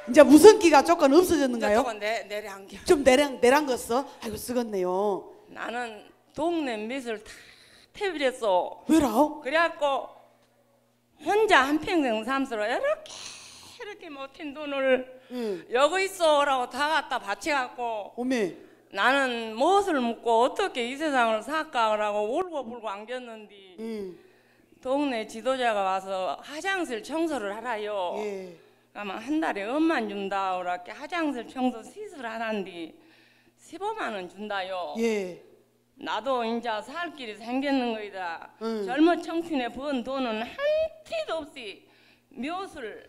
이제 무성기가 조금 없어졌는가요? 조금 내려앉겨. 좀 내랑겼어? 아이고 쓰겄네요. 나는 동네 밑을 다 태비랬어. 왜라? 그래갖고 혼자 한평생 삼수로 이렇게 못한 돈을 여기 있어라고 다 갖다 바쳐갖고 어메. 나는 무엇을 묻고 어떻게 이 세상을 살까라고 울고불고 안겼는데 동네 지도자가 와서 화장실 청소를 하라요. 예. 그러면 한 달에 엄만 준다 그렇게 화장실 청소 시술 하는데 15만 원 준다요. 예. 나도 이제 살 길이 생겼는 거이다. 젊은 청춘에 번 돈은 한 티도 없이 묘술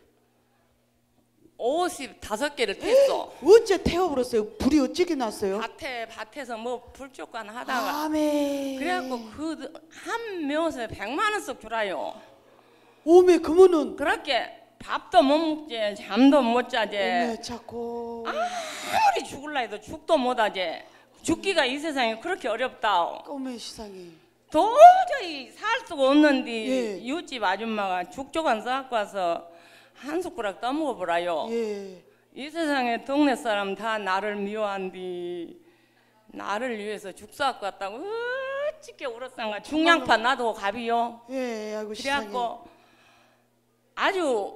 55개를 텄어. 어째 태워버렸어요? 불이 어찌게 났어요? 밭에서 뭐 불조간 하다가. 아메. 그래갖고 그 한 묘수에 100만 원씩 주라요. 오메 그러면은. 그렇게 밥도 못 먹지, 잠도 못 자지. 오메 자꾸. 아무리 죽을라 해도 죽도 못 하지. 죽기가 이 세상에 그렇게 어렵다. 오메 세상에. 도저히 살 수가 없는데 예. 이웃집 아줌마가 죽조간 싸갖고 와서 한 숟가락 떠먹어보라요. 예. 이 세상에 동네 사람 다 나를 미워한디 나를 위해서 죽 싸갖고 왔다고 어찌게 울었상가. 중량파 나도 갑이요. 예. 아이고 세상에. 그래갖고 아주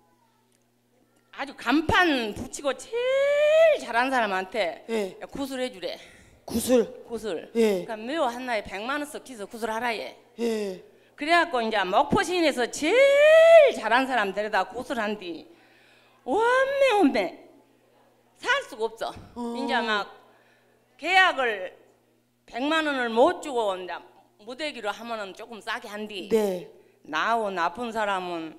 간판 붙이고 제일 잘한 사람한테 예. 구슬해주래. 구슬. 예. 그러니까 묘 한나에 100만 원씩 기서 구슬하라 얘. 예. 그래갖고 이제 목포시인에서 제일 잘한 사람 데려다 구슬한디 원매 살 수가 없어. 이제 막 계약을 100만 원을 못 주고 이제 무대기로 하면은 조금 싸게 한디. 네. 나하고 나쁜 사람은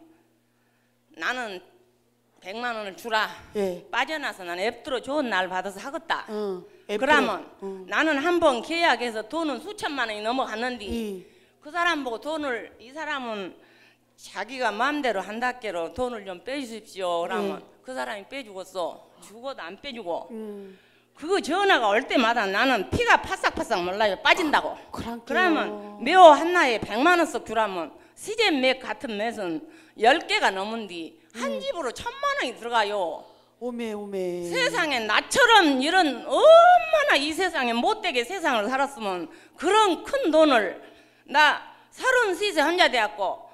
나는 100만 원을 주라. 예. 빠져나서 나는 앱들어 좋은 날 받아서 하겠다. 앱들어. 그러면 나는 한번 계약해서 돈은 수천만 원이 넘어갔는데 그 사람 보고 돈을 이 사람은 자기가 마음대로 한다께로 돈을 좀 빼주십시오. 그러면 그 사람이 빼주겠어. 죽어도 안 빼주고. 그거 전화가 올 때마다 나는 피가 파싹파싹 몰라요. 빠진다고. 그러면 묘 한나에 100만 원씩 주라면 시젠 맥 같은 맥은 10개가 넘은디 한 집으로 1000만 원이 들어가요. 오메. 세상에 나처럼 이런 얼마나 이 세상에 못되게 세상을 살았으면 그런 큰 돈을 나 33세 혼자 돼갖고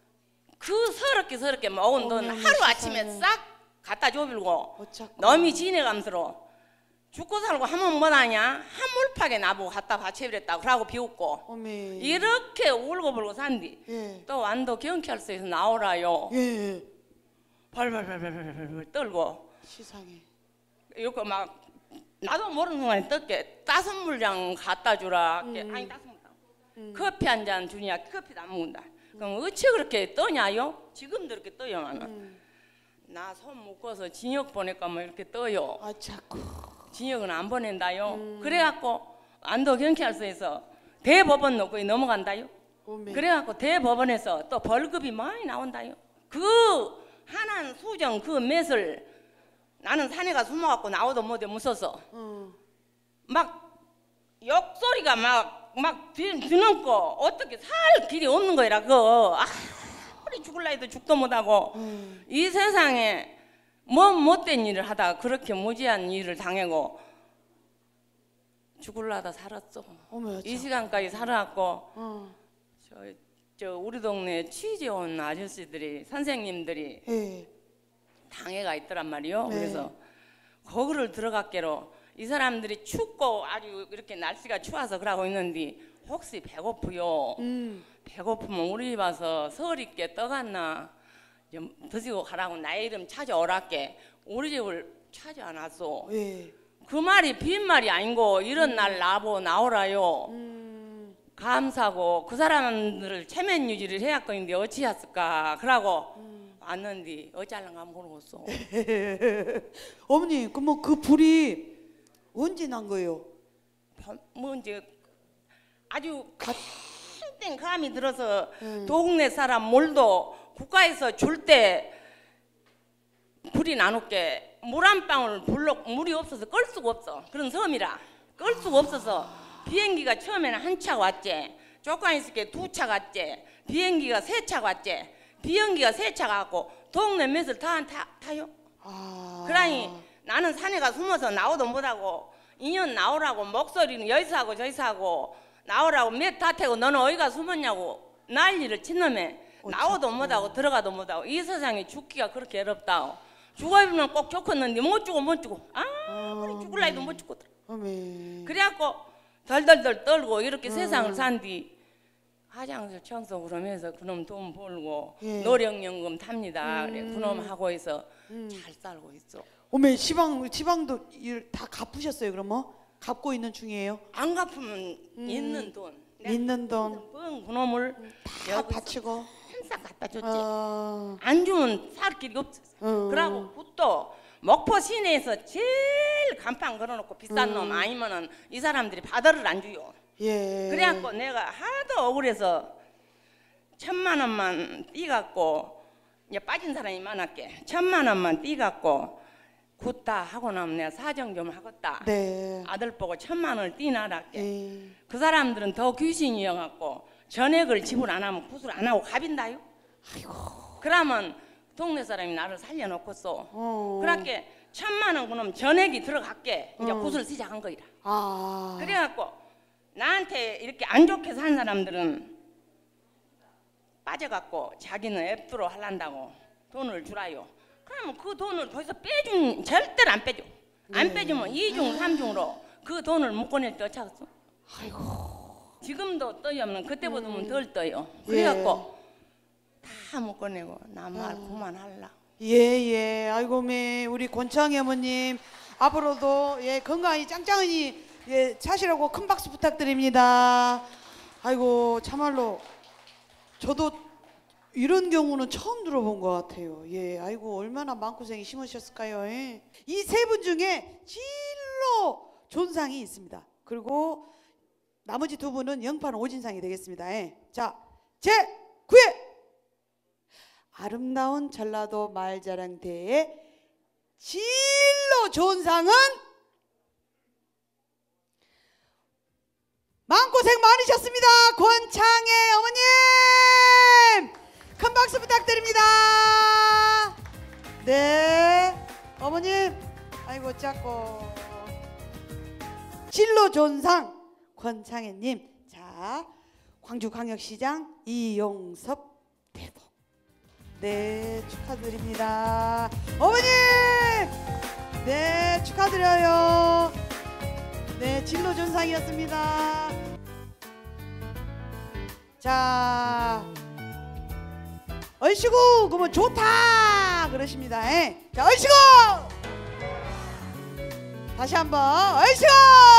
그 서럽게 먹은 돈 하루 아침에 싹 갖다 줘빌고 너미 지내감스러 죽고 살고 하면 뭐하냐 한물파게 나보고 갖다 바쳐버렸다고 그러고 비웃고 오메. 이렇게 울고불고 산디 또 완도 경찰서에서 나오라요. 예. 발발발발발 떨고 세상에. 이거 막 나도 모르는 동안에 떴게 5물량 갖다 주라. 아니 5물 커피 한 잔 주냐. 커피도 안 먹는다. 그럼 어찌 그렇게 떠냐요? 지금도 이렇게 떠요. 나는 나 손 묶어서 징역 보낼까 뭐 이렇게 떠요. 아 자꾸. 징역은 안 보낸다요. 그래갖고 안도 경찰서에서 대법원 놓고 넘어간다요. 오메. 그래갖고 대법원에서 또 벌금이 많이 나온다요. 그 하나는 수정 그 맷을 나는 산에 가 숨어갖고 나오도 못해 무서워서 막 욕소리가 막 드는거 어떻게 살 길이 없는 거라 그거 아무리 죽을라 해도 죽도 못하고 이 세상에 뭐 못된 일을 하다가 그렇게 무지한 일을 당하고 죽을라다 살았어. 어머, 이 시간까지 살아갖고 저 우리 동네 취재 온 아저씨들이 선생님들이 예. 당회가 있더란 말이요. 네. 그래서 거기를 들어갔게로 이 사람들이 춥고 아주 이렇게 날씨가 추워서 그러고 있는데 혹시 배고프요. 배고프면 우리 집 와서 설 있게 떠갔나 좀 드시고 가라고 나의 이름 찾아오라께 우리 집을 찾아왔어. 예. 그 말이 빈말이 아니고 이런 날 나오라요. 감사하고 그 사람들을 체면 유지를 해야 하는데 어찌했을까 그러고 왔는데 어찌할란가 모르겠어. 어머니 그럼 그 불이 언제 난 거예요? 뭐 이제 아주 땡 감이 들어서 동네 사람 물도 국가에서 줄 때 불이 나눌게 물 한 방울 물이 없어서 끌 수가 없어. 그런 섬이라 끌 수가 없어서 비행기가 처음에는 한 차가 왔지. 조금 있을 게 2차 갔지. 비행기가 3차 왔지. 비행기가 3차 가고 동네 몇을 다 타요. 그러니 나는 산에 가 숨어서 나오도 못하고 인연 나오라고 목소리는 여기서 하고 저기서 하고 나오라고 몇 다태고 너는 어디가 숨었냐고 난리를 친 놈에 나오도 못하고 들어가도 못하고 이 세상에 죽기가 그렇게 어렵다고 죽어보면 꼭 좋겠는데 못 죽고 아무리 죽을라 해도 못 죽거든. 그래갖고 덜덜덜 떨고 이렇게 세상을 산뒤 화장실 청소 그러면서 그놈 돈 벌고 노령연금 탑니다. 그래 그놈 하고 해서 잘 살고 있어. 어메 지방도 다 갚으셨어요 그러면? 갚고 있는 중이에요? 안 갚으면 있는 돈 있는 돈 그놈을 다 바치고 한싹 갖다 줬지. 안 주면 살 길이 없어. 그러고 굿도 목포 시내에서 제일 간판 걸어놓고 비싼 놈 아니면은 이 사람들이 바다를 안 주요. 그래갖고 내가 하도 억울해서 1,000만 원만 띠갖고 이제 빠진 사람이 많았게 1,000만 원만 띠갖고 굿다 하고 나면 내가 사정 좀 하겠다. 아들 보고 1,000만 원을 띠나랄게. 그 사람들은 더 귀신이여갖고 전액을 지불 안 하면 굿을 안 하고 갑인다요. 그러면 동네 사람이 나를 살려놓고서 그렇게 1,000만 원 그놈 전액이 들어갈게 이제 굿을 시작한 거이라. 그래갖고 나한테 이렇게 안 좋게 산 사람들은 빠져갖고 자기는 앱두로 하란다고 돈을 주라요. 그러면 그 돈을 거기서 빼준 절대로 안 빼줘. 안 빼주면 2중 3중으로 그 돈을 묶어낼 때 어쩌겠어. 지금도 떠요 없는 그때보다는 덜 떠요. 그래갖고 다 묶어내고 나 말 그만할라. 아이고 우리 권창희 어머님 앞으로도 건강히 짱짱하니 사시라고 큰 박수 부탁드립니다. 아이고 참말로 저도 이런 경우는 처음 들어본 것 같아요. 아이고 얼마나 마음고생이 심으셨을까요. 이 세 분 중에 진로 존상이 있습니다. 그리고 나머지 두 분은 영판 오진상이 되겠습니다. 자, 제9회 아름다운 전라도 말자랑대회 진로 존상은 마음고생 많으셨습니다. 권창애 어머님 큰 박수 부탁드립니다. 어머님 아이고 작고 진로 존상 권창애님. 자, 광주광역시장 이용섭 대도 축하드립니다. 어머님 축하드려요. 진로 존상이었습니다. 자, 얼씨구 그러면 좋다 그러십니다. 자, 얼씨구 다시 한번 얼씨구